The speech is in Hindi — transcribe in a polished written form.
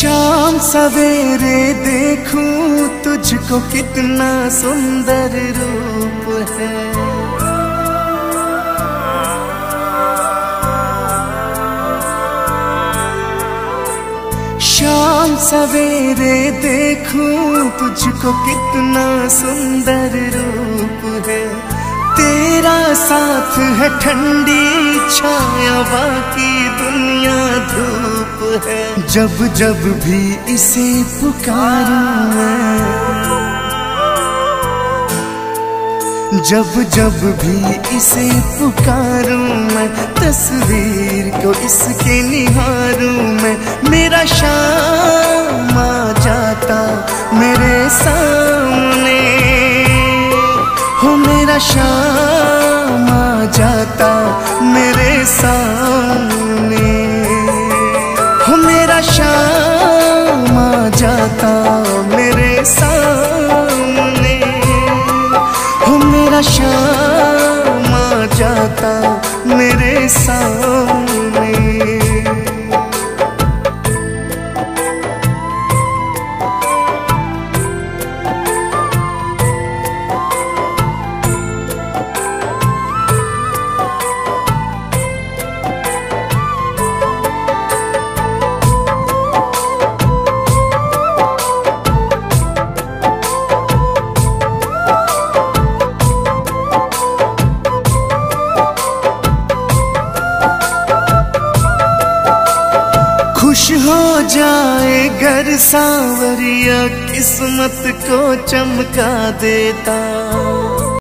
शाम सवेरे देखूं तुझको कितना सुंदर रूप है। शाम सवेरे देखूं तुझको कितना सुंदर रूप है। तेरा साथ है ठंडी छाया, बाकी दुनिया धूप है। जब जब भी इसे पुकारूं मैं, जब जब भी इसे पुकारूं मैं, तस्वीर को इसके निहारूं मैं। मेरा शाम आ जाता मेरे सामने, हो मेरा शाम आ जाता मेरे सामने, हो मेरा शाम आ जाता मेरे सामने, हो मेरा शाम आ जाता मेरे सामने। खुश हो जाए घर सांवरिया, किस्मत को चमका देता।